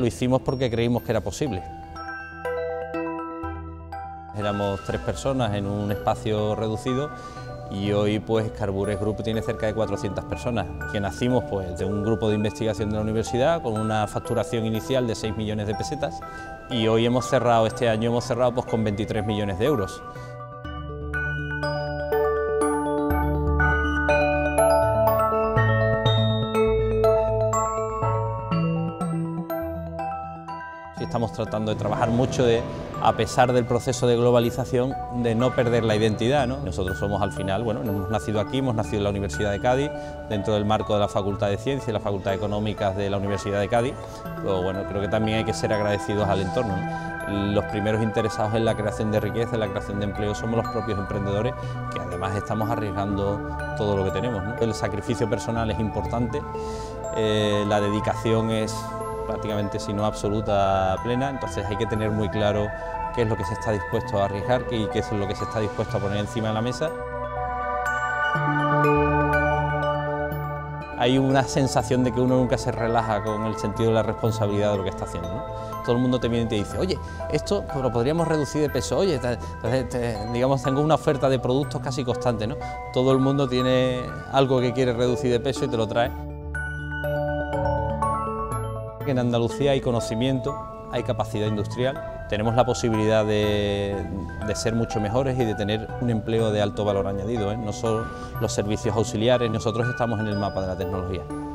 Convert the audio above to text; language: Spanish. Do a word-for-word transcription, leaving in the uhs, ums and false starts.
lo hicimos porque creímos que era posible. Éramos tres personas en un espacio reducido y hoy pues Carbures Group tiene cerca de cuatrocientas personas, que nacimos pues de un grupo de investigación de la universidad con una facturación inicial de seis millones de pesetas y hoy hemos cerrado, este año hemos cerrado pues con veintitrés millones de euros. Estamos tratando de trabajar mucho de, a pesar del proceso de globalización, de no perder la identidad, ¿no? Nosotros somos al final, bueno, hemos nacido aquí, hemos nacido en la Universidad de Cádiz, dentro del marco de la Facultad de Ciencias y la Facultad de Económicas de la Universidad de Cádiz, pero bueno, creo que también hay que ser agradecidos al entorno, ¿no? Los primeros interesados en la creación de riqueza, en la creación de empleo, somos los propios emprendedores, que además estamos arriesgando todo lo que tenemos, ¿no? El sacrificio personal es importante, eh, la dedicación es prácticamente, si no absoluta, plena, entonces hay que tener muy claro qué es lo que se está dispuesto a arriesgar y qué es lo que se está dispuesto a poner encima de la mesa. Hay una sensación de que uno nunca se relaja con el sentido de la responsabilidad de lo que está haciendo, ¿no? Todo el mundo te viene y te dice, oye, esto lo podríamos reducir de peso, oye, te, te, te, digamos, tengo una oferta de productos casi constante, ¿no? Todo el mundo tiene algo que quiere reducir de peso y te lo trae. En Andalucía hay conocimiento, hay capacidad industrial, tenemos la posibilidad de, de ser mucho mejores y de tener un empleo de alto valor añadido, ¿eh? No solo los servicios auxiliares, nosotros estamos en el mapa de la tecnología.